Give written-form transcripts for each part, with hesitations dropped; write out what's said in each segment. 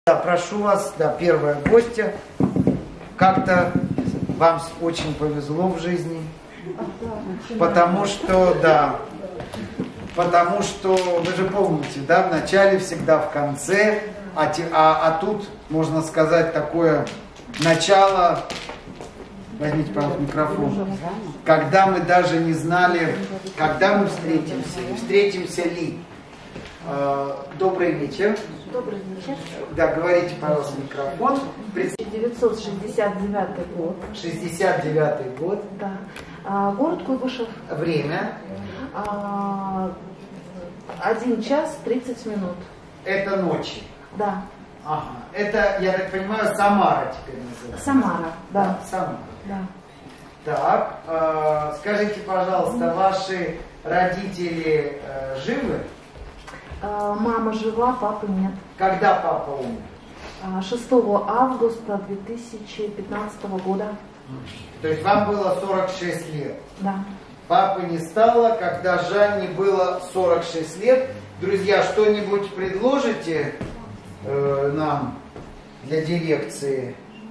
Да, прошу вас, да, первая гостья. Как-то вам очень повезло в жизни, потому что вы же помните, да, в начале всегда в конце, а тут, можно сказать, такое начало, возьмите, пожалуйста, микрофон, когда мы даже не знали, когда мы встретимся, и встретимся ли. Добрый вечер. Добрый вечер. Да, говорите, пожалуйста, микрофон. 1969 год. 69-й год. Да. Город Куйбышев. Время. 1 час 30 минут. Это ночи. Да. Ага. Это, я так понимаю, Самара теперь называется. Самара, да. Самара. Да. Так, скажите, пожалуйста, ваши родители живы? Мама жива, папы нет. Когда папа умер? 6 августа 2015 года. То есть вам было 46 лет? Да. Папы не стало, когда Жанне было 46 лет. Друзья, что-нибудь предложите нам для дирекции?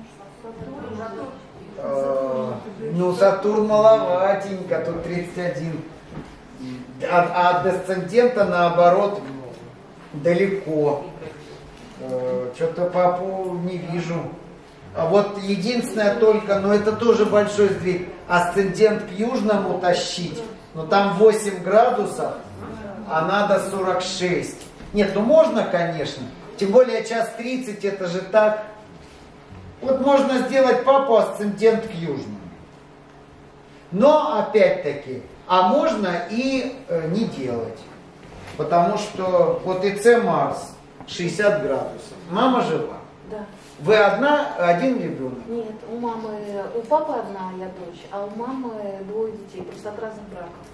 Ну, Сатурн маловатенько, тут 31. А от десцендента, наоборот, далеко. Что-то папу не вижу. А вот единственное только, но это тоже большой сдвиг, асцендент к южному тащить, но там 8 градусов, а надо 46. Нет, ну можно, конечно, тем более 1:30, это же так. Вот можно сделать папу асцендент к южному. Но, опять-таки, а можно и не делать, потому что вот ИЦ Марс 60 градусов, мама жива. Да. Вы один ребенок? Нет, у папы одна я дочь, а у мамы 2 детей, просто от разных браков.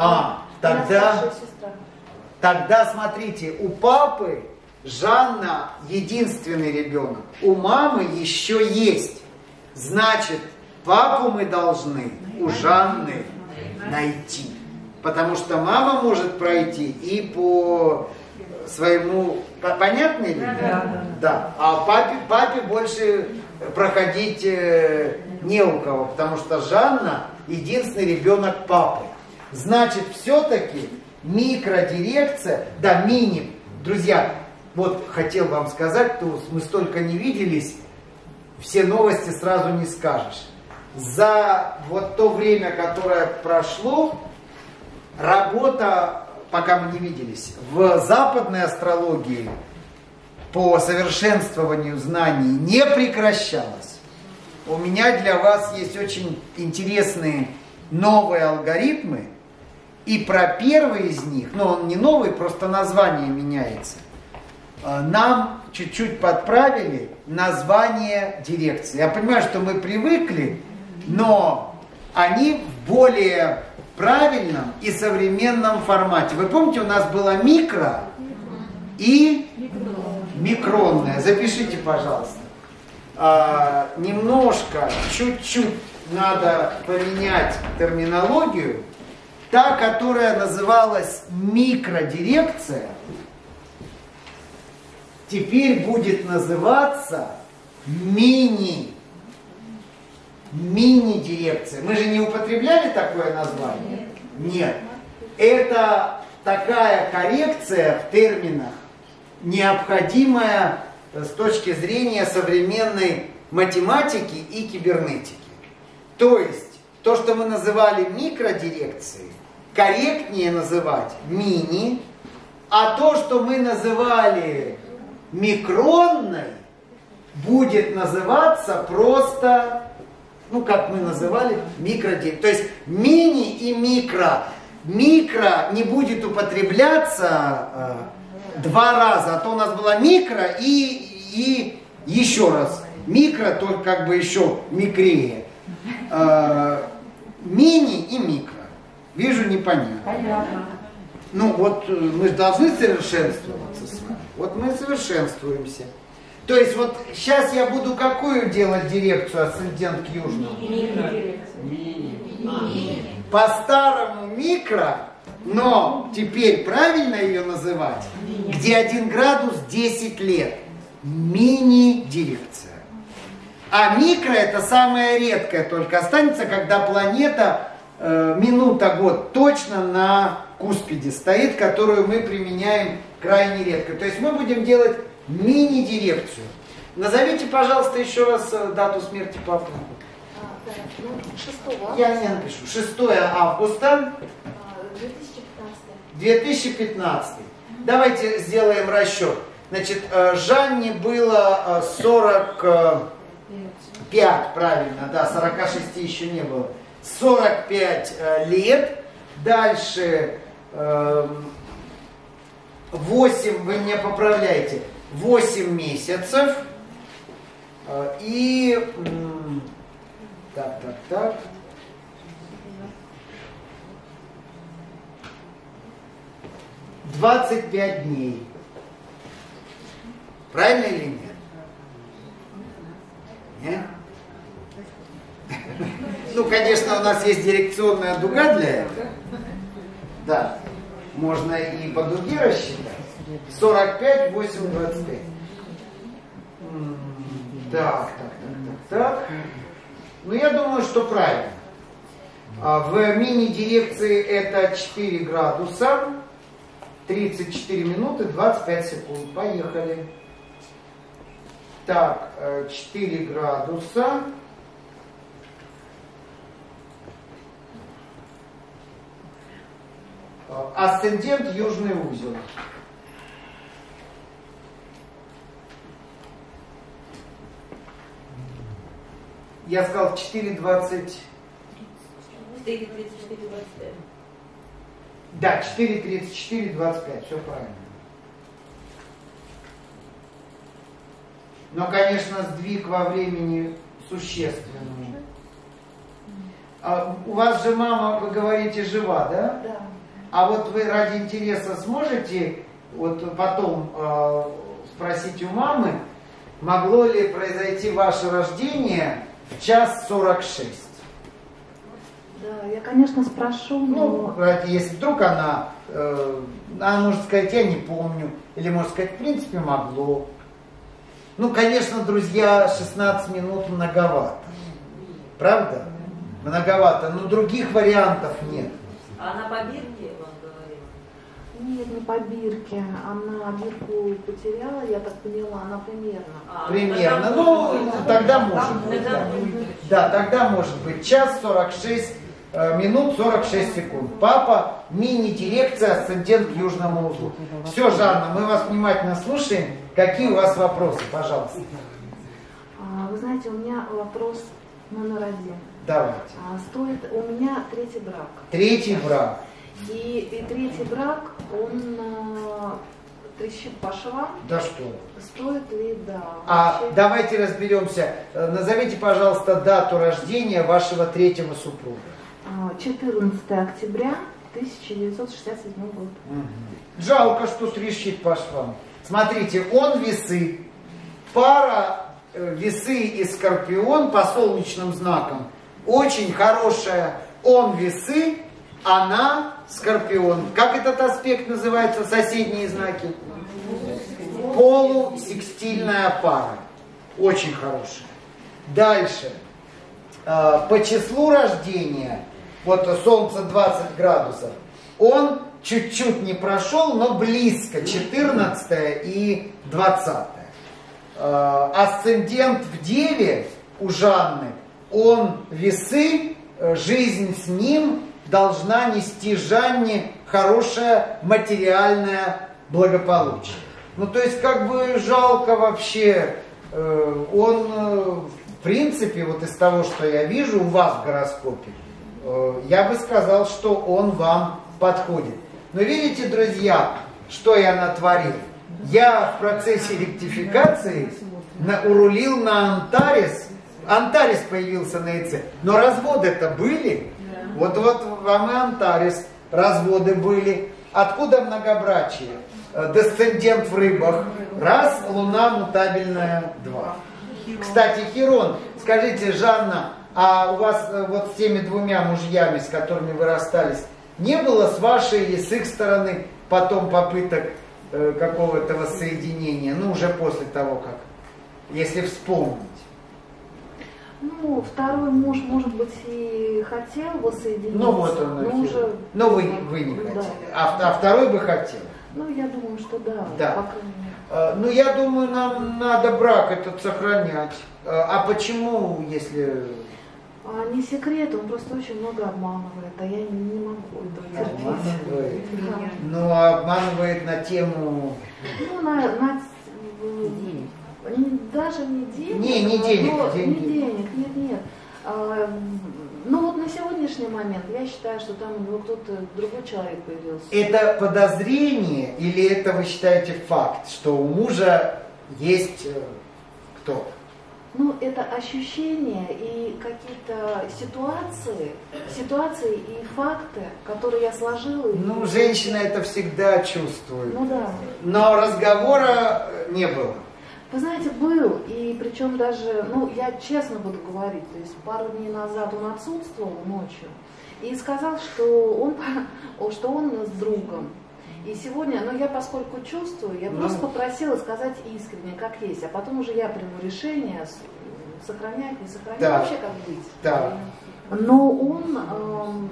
Тогда смотрите, у папы Жанна единственный ребенок, у мамы еще есть. Значит, папу мы должны у Жанны найти, потому что мама может пройти и по своему, понятно ли? Да. А папе больше проходить не у кого, потому что Жанна единственный ребенок папы. Значит, все-таки микродирекция, да, мини, друзья, вот хотел вам сказать, то мы столько не виделись, все новости сразу не скажешь. За вот то время, которое прошло, работа, пока мы не виделись, в западной астрологии по совершенствованию знаний не прекращалась. У меня для вас есть очень интересные новые алгоритмы, и про первый из них, но он не новый, просто название меняется, нам чуть-чуть подправили название дирекции. Я понимаю, что мы привыкли, но они в более правильном и современном формате. Вы помните, у нас было микро и микронное. Запишите, пожалуйста. Немножко, чуть-чуть надо поменять терминологию. Та, которая называлась микродирекция, теперь будет называться мини-дирекция. Мы же не употребляли такое название? Нет. Это такая коррекция в терминах, необходимая с точки зрения современной математики и кибернетики. То есть, то, что мы называли микродирекцией, корректнее называть мини, а то, что мы называли микронной, будет называться просто, ну, как мы называли, микродирекцией. То есть мини и микро. Микро не будет употребляться 2 раза, а то у нас было микро и еще раз. Микро, только как бы еще микрее. Мини и микро. Вижу, непонятно. Понятно. Ну вот мы же должны совершенствоваться с вами. Вот мы совершенствуемся. То есть вот сейчас я буду какую делать дирекцию асцендент к южному? По-старому микро, но теперь правильно ее называть, где 1 градус 10 лет. мини-дирекция. А микро это самое редкое только останется, когда планета минута, год точно на куспиде стоит, которую мы применяем крайне редко. То есть мы будем делать мини-дирекцию. Назовите, пожалуйста, еще раз дату смерти папы. 6 августа. Я не напишу. 6 августа 2015. Давайте сделаем расчет. Значит, Жанне было 45, правильно, да, 46 еще не было. 45 лет. Дальше 8, вы меня поправляете, 8 месяцев. И так. 25 дней. Правильно или нет? Нет? Ну, конечно, у нас есть дирекционная дуга для этого. Да. Можно и по дуге рассчитать. 45, 8, 25. Так. Ну, я думаю, что правильно. В мини-дирекции это 4 градуса, 34 минуты, 25 секунд. Поехали. Так, 4 градуса. Асцендент южный узел. Я сказал 4:20. 4:34:25. Да, 4:34:25, все правильно. Но, конечно, сдвиг во времени существенный. А у вас же мама, вы говорите, жива, да? Да. А вот вы ради интереса сможете вот потом спросить у мамы, могло ли произойти ваше рождение в 1:46? Да, я, конечно, спрошу, но... Ну, если вдруг она может сказать, я не помню, или может сказать, в принципе, могло. Ну, конечно, друзья, 16 минут многовато. Правда? Многовато, но других вариантов нет. А она по бирке вам говорила? Нет, не по бирке. Она бирку потеряла, я так поняла, она примерно. Примерно. Ну, тогда может быть. Да, тогда может быть. 1:46 минут 46 секунд. Папа, мини-дирекция, асцендент к южному узлу. Все, Жанна, мы вас внимательно слушаем. Какие у вас вопросы, пожалуйста? Вы знаете, у меня вопрос номер 1. Давайте. У меня 3-й брак. 3-й брак. И 3-й брак, он трещит по швам. Да что? Стоит ли, да. Вообще... давайте разберемся. Назовите, пожалуйста, дату рождения вашего 3-го супруга. 14 октября 1967 год. Жалко, что трещит по швам. Смотрите, он весы. Пара весы и скорпион по солнечным знакам. Очень хорошая. Он весы, она скорпион. Как этот аспект называется, соседние знаки? Полусекстильная пара. Очень хорошая. Дальше. По числу рождения, вот Солнце 20 градусов, он чуть-чуть не прошел, но близко, 14 и 20. Асцендент в Деве у Жанны, он весы, жизнь с ним должна нести Жанне хорошее материальное благополучие. Ну, то есть, как бы жалко вообще, он, в принципе, вот из того, что я вижу у вас в гороскопе, я бы сказал, что он вам подходит. Но видите, друзья, что я натворил? Я в процессе ректификации урулил на Антарес. Антарес появился на яйце. Но разводы-то были. Вот вам и Антарес. Разводы были. Откуда многобрачие? Десцендент в рыбах. Раз, луна мутабельная. Два. Кстати, Хирон, скажите, Жанна, а у вас вот с теми 2 мужьями, с которыми вы расстались, не было с вашей или с их стороны потом попыток какого-то воссоединения, ну уже после того, как, если вспомнить? Ну, второй муж, может быть, и хотел воссоединиться. Ну вот он, но уже... но вы не хотели. Да. А второй бы хотел? Ну, я думаю, что да. Да. По крайней мере. Ну, я думаю, нам надо брак этот сохранять. А почему, если... Не секрет, он просто очень много обманывает, а я не могу этого терпеть. Обманывает? Да. Ну, обманывает на тему... Ну, даже не денег. Не денег, но, деньги. Не денег, нет. Ну вот на сегодняшний момент я считаю, что там у него кто-то другой человек появился. Это подозрение или это вы считаете факт, что у мужа есть кто? Ну, это ощущения и какие-то ситуации и факты, которые я сложила. Ну, женщина это всегда чувствует. Ну да. Но разговора не было. Вы знаете, был, и причем даже, ну, я честно буду говорить, то есть пару дней назад он отсутствовал ночью и сказал, что он с другом. И сегодня, ну, я поскольку чувствую, я просто попросила сказать искренне, как есть, а потом уже я приму решение, сохранять, не сохранять, да. вообще как быть. Да. Но он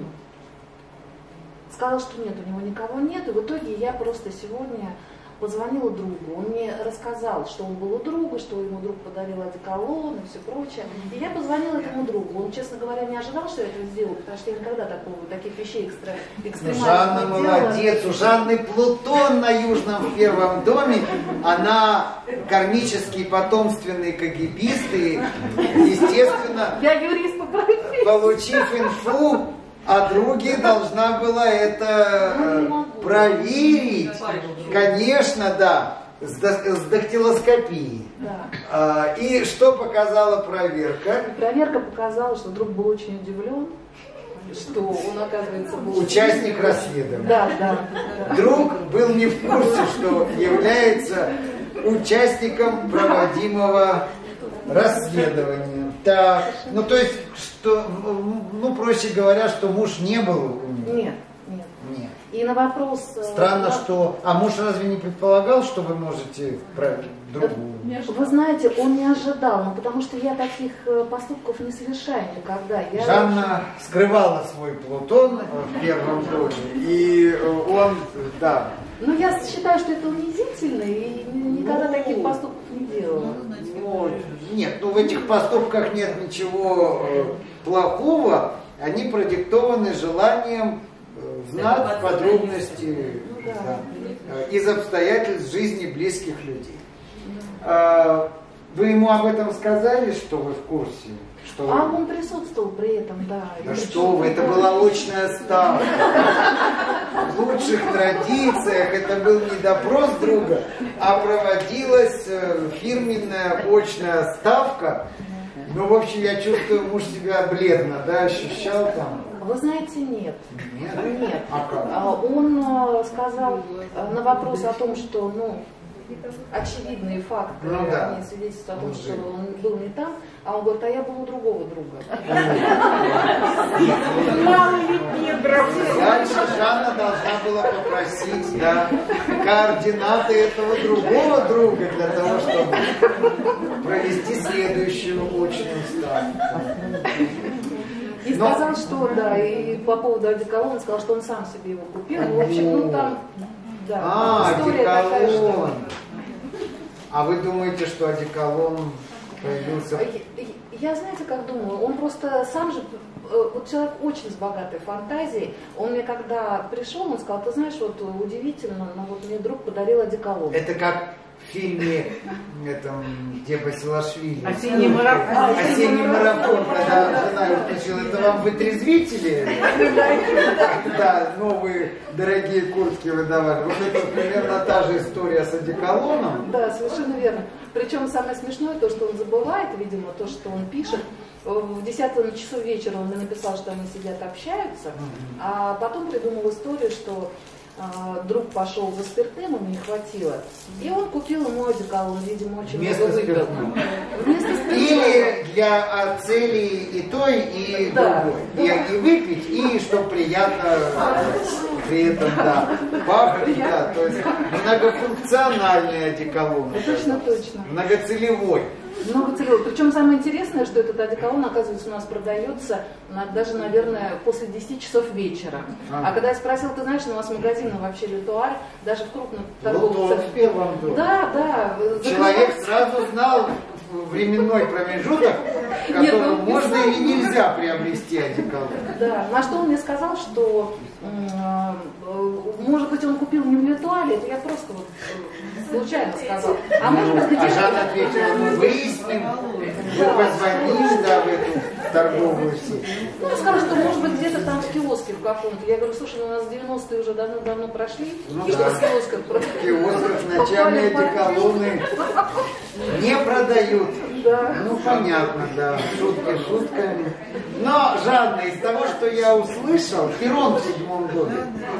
сказал, что нет, у него никого нет, и в итоге я просто сегодня позвонила другу, он мне рассказал, что он был у друга, что ему друг подарил одеколон и все прочее. И я позвонила этому другу. Он, честно говоря, не ожидал, что я это сделаю, потому что я никогда таких вещей экстремальных Жанна не делала. молодец, у Жанны Плутон на Южном первом доме, она кармический потомственный КГБист и, естественно, Я юрист по профессии. получив инфу о друге, должна была это проверить. Конечно, да, с дактилоскопией. Да. И что показала проверка? Проверка показала, что друг был очень удивлен, что он, оказывается, был... Участник расследования. Да. Друг был не в курсе, что является участником проводимого расследования. Так, ну то есть, что, ну проще говоря, что муж не был у него? Нет. Нет. И на вопрос... Странно, что... А муж разве не предполагал, что вы можете другую? Вы знаете, он не ожидал, ну, потому что я таких поступков не совершаю никогда. Жанна скрывала свой Плутон в первом доме, и он, да. Ну, я считаю, что это унизительно, и никогда таких поступков не делала. Нет, ну в этих поступках нет ничего плохого, они продиктованы желанием знать подробности из обстоятельств жизни близких людей. Вы ему об этом сказали, что вы в курсе? Что он присутствовал при этом, да. Да что вы, это была очная ставка. В лучших традициях это был не допрос друга, а проводилась фирменная очная ставка. Ну, в общем, я чувствую, муж себя бледно, да, ощущал там. Вы знаете, нет. Нет? А как? Он сказал на вопрос о том, что, очевидные факты, они свидетельствуют о том, что он был не там, а он говорит, а я был у другого друга. Дальше Жанна должна была попросить координаты этого другого друга для того, чтобы провести следующую очную ставку. И сказал, что и по поводу одеколона, сказал, что он сам себе его купил. В общем, там, история такая, что... А вы думаете, что одеколон появился? Я, знаете, как думаю, он просто сам же, вот человек очень с богатой фантазией, он мне когда пришел, он сказал, ты знаешь, вот удивительно, но вот мне друг подарил одеколон. Это как в фильме, где Басилашвили. Осенний марафон. Осенний марафон, когда жена его спросила, это вам вытрезвители? Да, новые дорогие куртки выдавали. Вот это примерно та же история с одеколоном. Да, совершенно верно. Причем самое смешное то, что он забывает, видимо, то, что он пишет. В 10 часу вечера он мне написал, что они сидят, общаются, а потом придумал историю, что друг пошел за спиртным, ему не хватило, и он купил ему одеколон, видимо, очень много выпил. Вместо спиртного. Или для целей и той, и другой. И выпить, и чтобы приятно при этом, да, пахнет, да, то есть многофункциональный одеколон. Точно, точно. Многоцелевой. Многоцелевой. Причем самое интересное, что этот одеколон, оказывается, у нас продается даже, наверное, после 10 часов вечера. А когда я спросила, ты знаешь, у нас магазин вообще Летуар, даже в крупных торговых центрах. Да. Человек сразу знал временной промежуток, в котором можно или нельзя приобрести одеколон. Да, на что он мне сказал, что, может быть, он купил не в Летуаре, это я просто вот случайно сказал. А может быть, где-то... Жанна ответила, мы выясним, вы позвонили, да, в эту торговую сеть. Ну, я сказала, что может быть где-то там в киоске в каком-то. Я говорю, слушай, у нас 90-е уже давно прошли. Ну, и да. что в киосках? В киосках начальные одеколоны не продают. Да. Ну, понятно, да, шутки шутками. Но, Жанна, из того, что я услышал, Херон в 7 доме,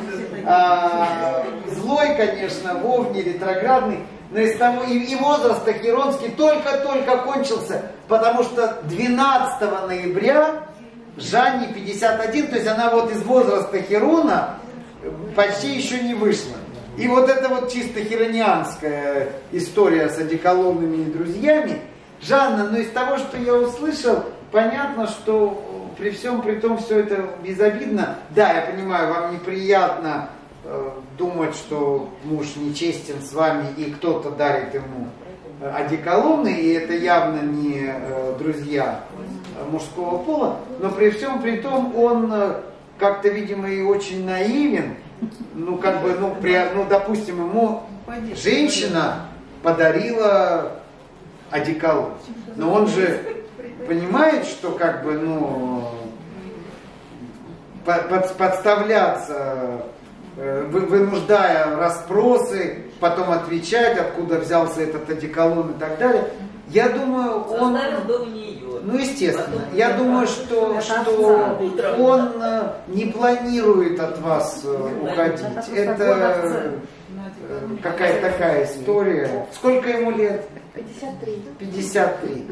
злой, конечно, вовне, ретроградный, но из того, и возраст Херонский только-только кончился, потому что 12 ноября Жанне 51, то есть она вот из возраста Херона почти еще не вышла. И вот это вот чисто херонианская история с одеколонными друзьями. Жанна, но из того, что я услышал, понятно, что при всем при том все это безобидно. Да, я понимаю, вам неприятно думать, что муж нечестен с вами и кто-то дарит ему одеколоны, и это явно не друзья мужского пола, но при всем при том он как-то, видимо, и очень наивен. Ну, как бы, допустим, ему женщина подарила одеколон. Но он же понимает, что как бы, подставляться, вынуждая расспросы, потом отвечать, откуда взялся этот одеколон и так далее. Я думаю, он... Ну, естественно. Я думаю, что он не планирует от вас уходить. Это какая-то такая история. Сколько ему лет? 53. 53.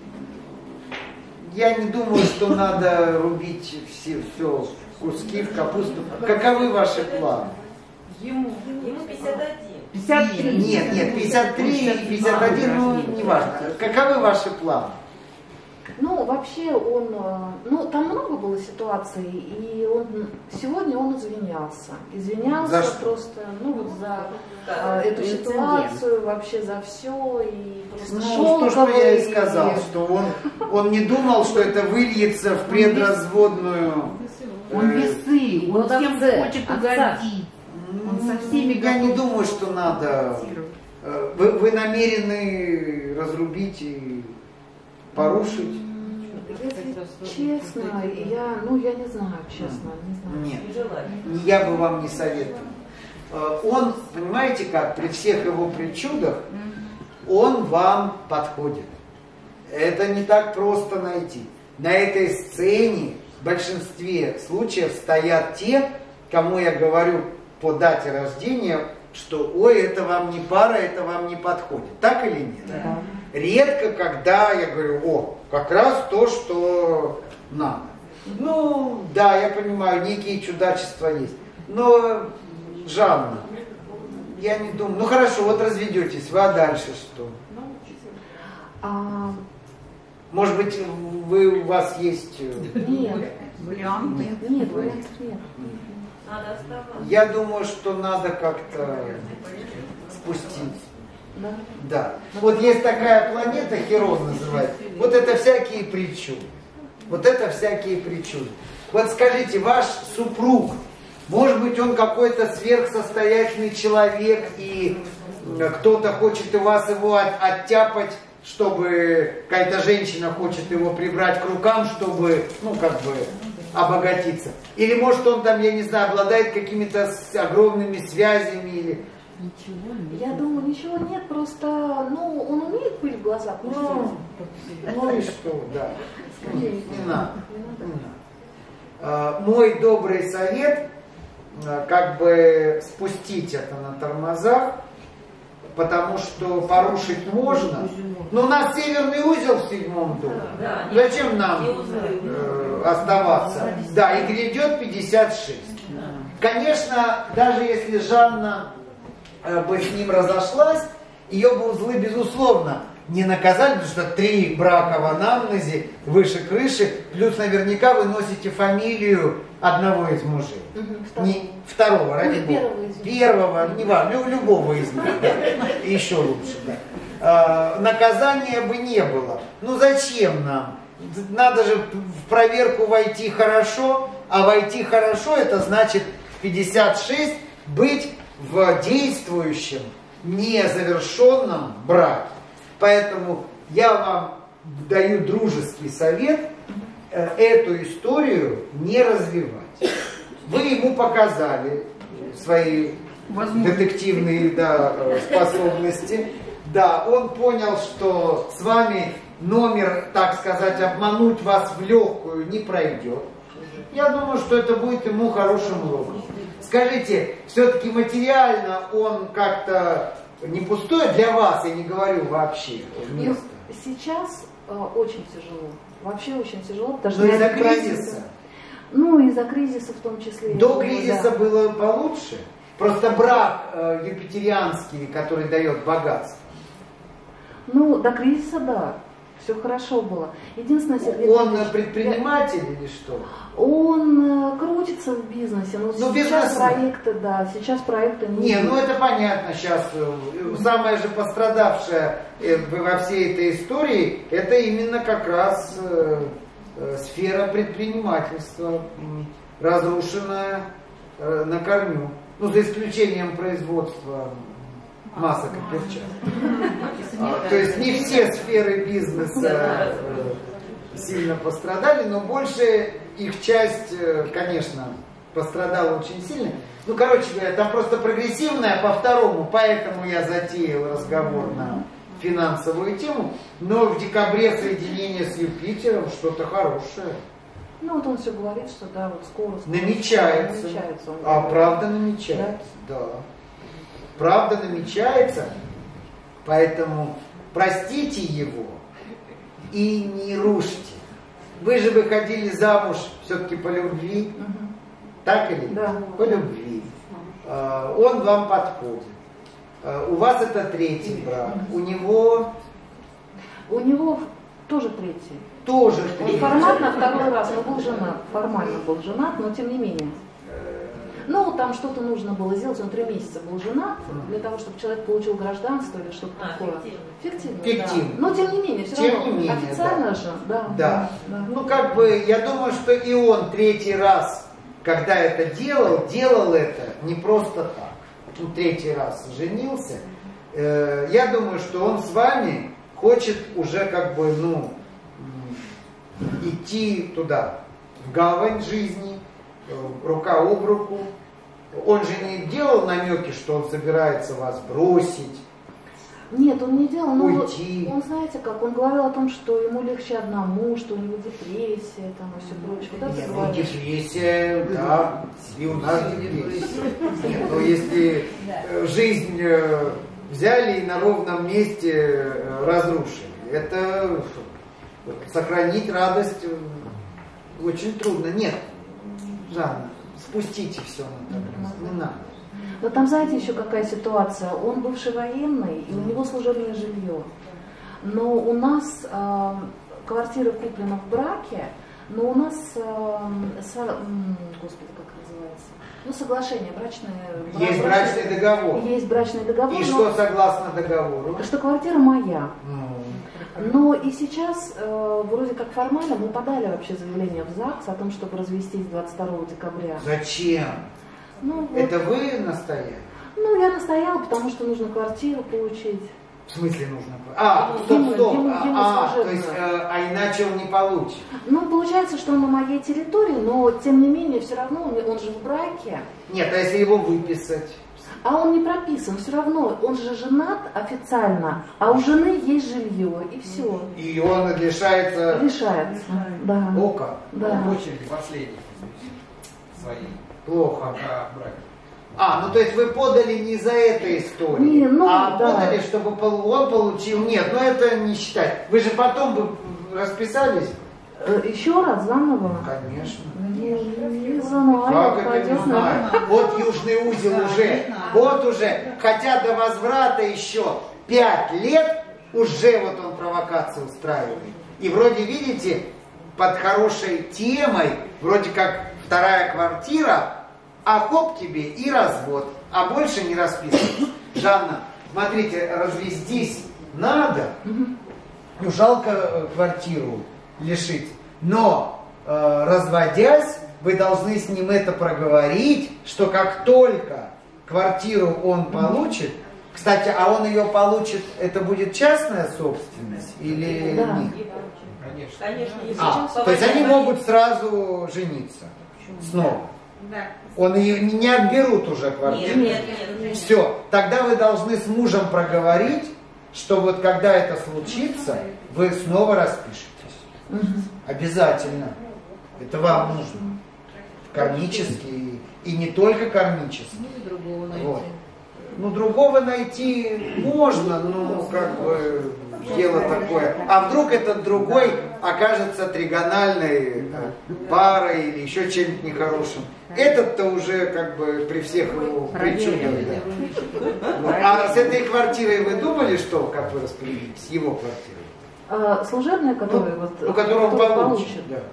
Я не думаю, что надо рубить все в куски, в капусту. Каковы ваши планы? Ему 51. 53. Нет, 53 и 51, ну, не важно. Каковы ваши планы? Ну, вообще он, там много было ситуаций, и сегодня он извинялся. За что? Просто, за эту ситуацию, вообще за все, и просто что я и сказал, что он не думал, что это выльется в предразводную... Он весы, он всем хочет угодить. Он со всеми Я не думаю, что надо... Вы намерены разрубить и порушить? Если честно, я не знаю, честно, не знаю. Нет, я бы вам не советовал. Он, понимаете как, при всех его причудах, он вам подходит. Это не так просто найти. На этой сцене в большинстве случаев стоят те, кому я говорю по дате рождения, что ой, это вам не пара, это вам не подходит. Так или нет? Да. Редко, когда я говорю, как раз то, что надо. Ну, да, я понимаю, некие чудачества есть. Но, Жанна, я не думаю. Ну хорошо, вот разведетесь, вы, а дальше что? Может быть, у вас есть... Нет. Варианты. Нет, вариантов нет. Надо оставаться. Я думаю, что надо как-то спустить. Да. Да. Вот есть такая планета, Херон называется. Вот это всякие причуды. Вот это всякие причуды. Вот скажите, ваш супруг, может быть, он какой-то сверхсостоятельный человек, и кто-то хочет у вас его оттяпать, чтобы какая-то женщина хочет его прибрать к рукам, чтобы, обогатиться. Или может он там, я не знаю, обладает какими-то огромными связями или... Ничего нет. Я думаю, ничего нет, просто, он умеет пыль в глаза пустить. Ну и что, да. Не надо. Мой добрый совет, как бы спустить это на тормозах, потому что порушить можно. Но у нас северный узел в 7-м доме. Да, Зачем нам оставаться? Да, и грядет 56. Конечно, даже если Жанна бы с ним разошлась, ее бы узлы, безусловно, не наказали, потому что 3 брака в анамнезе, выше крыши, плюс наверняка вы носите фамилию одного из мужей. Не второго, ради бога. Первого, не важно, любого из них. Еще лучше, да. Наказания бы не было. Ну зачем нам? Надо же в проверку войти хорошо, а войти хорошо это значит в 56 быть в действующем, незавершенном браке. Поэтому я вам даю дружеский совет эту историю не развивать. Вы ему показали свои детективные способности. Да, он понял, что с вами номер, так сказать, обмануть вас в легкую не пройдет. Я думаю, что это будет ему хорошим уроком. Скажите, все-таки материально он как-то не пустое для вас, я не говорю вообще место? Сейчас очень тяжело. Вообще очень тяжело. Но из-за кризиса? Ну, из-за кризиса в том числе. До кризиса было получше? Просто брак юпитерианский, который дает богатство. Ну, до кризиса, да. Все хорошо было. Единственное, Сергей Он предприниматель или что? Он крутится в бизнесе. Но сейчас проекты, да, сейчас проекты не... Не, ну это понятно сейчас. Самое же пострадавшее во всей этой истории, это именно как раз сфера предпринимательства, разрушенная на корню. Ну, за исключением производства масок и перчаток. То есть не все сферы бизнеса сильно пострадали, но большая их часть, конечно, пострадала очень сильно. Ну, короче говоря, там просто прогрессивная по второму, поэтому я затеял разговор на финансовую тему. Но в декабре соединение с Юпитером что-то хорошее. Ну, вот он все говорит, что да, вот скоро намечается. А правда намечается, да. Правда намечается, поэтому простите его и не рушьте. Вы же выходили замуж все-таки по любви, так или нет? Да. По любви. Он вам подходит. У вас это 3-й брак. У него тоже 3-й. Тоже 3-й. Он формально 2-й раз, но был женат. Формально был женат, но тем не менее. Ну, там что-то нужно было сделать, он 3 месяца был женат, для того, чтобы человек получил гражданство или что-то такое. Фиктивно. Да. Но тем не менее, все равно официально же, да. Ну, как бы, я думаю, что и он 3-й раз, когда это делал это не просто так. Ну, 3-й раз женился. Я думаю, что он с вами хочет уже как бы, ну, идти туда, в гавань жизни, рука об руку. Он же не делал намеки, что он собирается вас бросить. Нет, он не делал, но уйти. Он, знаете как, он говорил о том, что ему легче одному, что у него депрессия там и все прочее. Вот это ну, депрессия, да, и у нас депрессия. Нет, но если жизнь взяли и на ровном месте разрушили, это сохранить радость очень трудно. Нет, Жанна, спустите все на таблицу, не надо. Но там, знаете, еще какая ситуация. Он бывший военный, и у него служебное жилье. Но у нас квартира куплена в браке, но у нас, господи, как называется? Ну, соглашение, брачное. Есть брачный договор. Есть брачный договор. И что согласно договору? Что квартира моя. Но и сейчас, вроде как формально, мы подали вообще заявление в ЗАГС о том, чтобы развестись 22 декабря. Зачем? Ну, вот. Это вы настояли? Ну, я настояла, потому что нужно квартиру получить. В смысле нужно? Стоп. То есть, а иначе он не получит? Ну, получается, что он на моей территории, но, тем не менее, все равно он же в браке. Нет, а если его выписать? А он не прописан, все равно, он же женат официально, а у жены есть жилье, и все. И он лишается? Лишается, да. О как? Да. Очереди последних своей. Плохо. Ну то есть вы подали не за эту историю, не, ну, подали, чтобы он получил. Нет, ну это не считать. Вы же потом бы расписались? Еще раз заново? Конечно. Не знаю, Как это не пойдет знаю? Вот южный узел уже, вот уже, хотя до возврата еще 5 лет, уже вот он провокацию устраивает. И вроде, видите, под хорошей темой, вроде как вторая квартира, а хоп тебе и развод, а больше не расписывается. Жанна, смотрите, развестись надо, ну жалко квартиру лишить, но разводясь, вы должны с ним это проговорить, что как только квартиру он получит, кстати, а он ее получит, это будет частная собственность или Да. нет? Конечно. Конечно, если То есть они могут сразу жениться снова. Да. Он ее не отберут уже квартиру. Нет. Все, тогда вы должны с мужем проговорить, что вот когда это случится, вы снова распишетесь. Обязательно. Это вам нужно. Кармически. И не только кармически. Вот. Ну, другого найти можно, но как бы дело такое. А вдруг этот другой окажется тригональной парой или еще чем-нибудь нехорошим. Этот-то уже как бы при всех его причудах. Да. А с этой квартирой вы думали, что, как вы распределитесь? Его квартирой? Служебная, которая которую он получит. Да.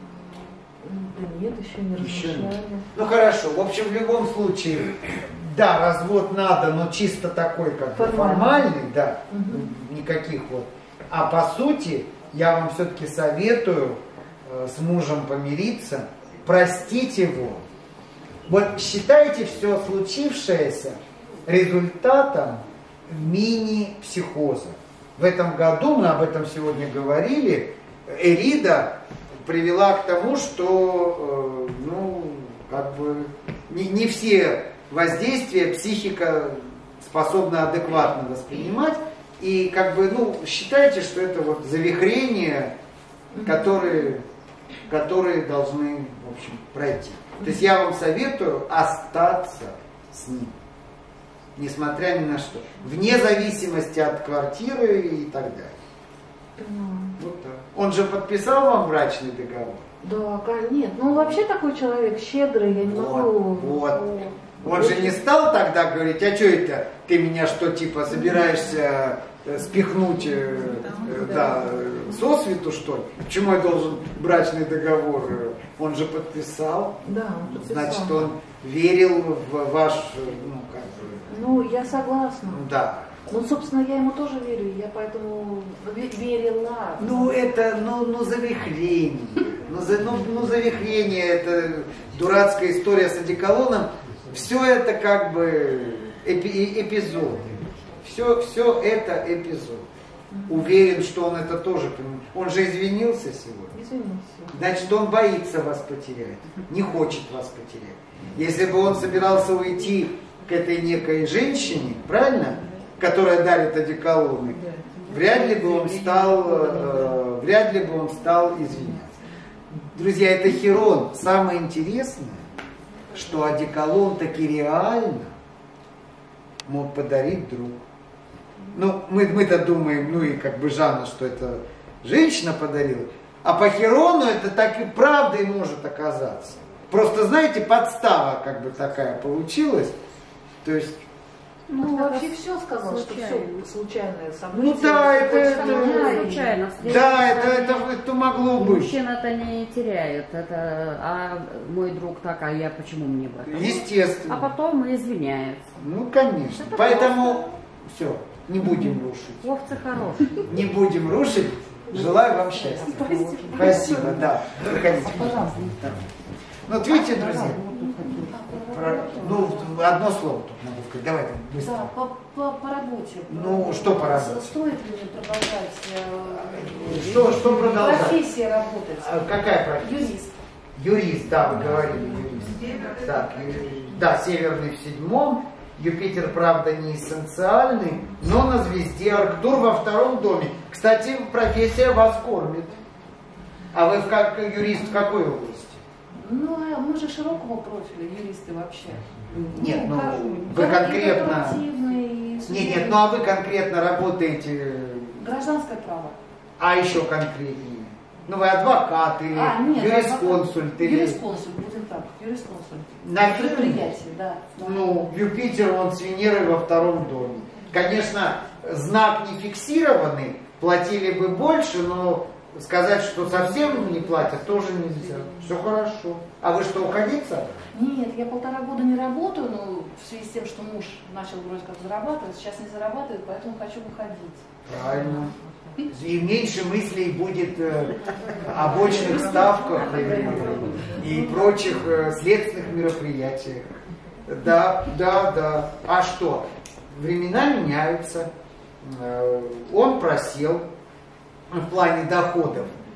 Да нет, еще не размышляли. Ну хорошо, в общем, в любом случае, да, развод надо, но чисто такой, как бы формальный, да, никаких вот. А по сути, я вам все-таки советую с мужем помириться, простить его. Вот считайте все случившееся результатом мини-психоза. В этом году, мы об этом сегодня говорили, Эрида привела к тому, что не все воздействия психика способна адекватно воспринимать. И считайте, что это вот завихрения, которые должны, в общем, пройти. То есть я вам советую остаться с ним, несмотря ни на что, вне зависимости от квартиры и так далее. Вот так. Он же подписал вам брачный договор? Да, нет, вообще такой человек щедрый, я не могу. Вот. Он же не стал тогда говорить, а что это, ты меня что, типа, собираешься спихнуть сосвету, что ли? Почему я должен брачный договор? Он же подписал. Да, он подписал. Значит, он верил в ваш, я согласна. Да. Собственно, я ему тоже верю, я поэтому верила. Завихрение. Завихрение, это дурацкая история с одеколоном. Все это как бы эпизод. Все это эпизод. Уверен, что он это тоже понимает. Он же извинился сегодня. Извинился. Значит, он боится вас потерять. Не хочет вас потерять. Если бы он собирался уйти к этой некой женщине, правильно? Которая дарит одеколоны, вряд ли бы он стал извиняться. Друзья, это Хирон. Самое интересное, что одеколон таки реально мог подарить друг. Мы-то думаем, и как бы Жанна, что это женщина подарила, а по Хирону это так и правдой может оказаться. Просто, знаете, подстава как бы такая получилась. То есть вообще все сказал, что все случайное событие. Это могло быть. Мужчина-то не теряет, а мой друг так, а я почему мне брать? Естественно. А потом извиняется. Конечно. Это поэтому все, не будем рушить. Овцы хорошие. Не будем рушить. Желаю вам счастья. Спасибо, да. Выходите. Пожалуйста. Вот видите, друзья, одно слово тут надо сказать. Давай быстро. Да, по работе. Что по работе? Стоит ли продолжать? Что продолжать? Профессия работать. Какая профессия? Юрист. Юрист, да, вы говорили, юрист. Так, да, северный в 7-м. Юпитер, правда, не эссенциальный, но на звезде Арктур во 2-м доме. Кстати, профессия вас кормит. А вы как юрист в какой области? Мы же широкого профиля, юристы вообще. Нет, вы конкретно... Нет, а вы конкретно работаете... Гражданское право. А еще конкретнее? Ну, вы адвокат или нет, юрисконсульт. Юрисконсульт, будем так, юрисконсульт. На предприятии, да. Ну, Юпитер, он с Венерой во втором доме. Конечно, знак не фиксированный, платили бы больше, но сказать, что совсем не платят, тоже нельзя. Все хорошо. А вы что, уходить собрались? Нет, я 1,5 года не работаю, но в связи с тем, что муж начал вроде как зарабатывать, сейчас не зарабатывает, поэтому хочу выходить. Правильно. И меньше мыслей будет о бочных ставках и прочих следственных мероприятиях. Да. А что? Времена меняются. Он просел в плане доходов.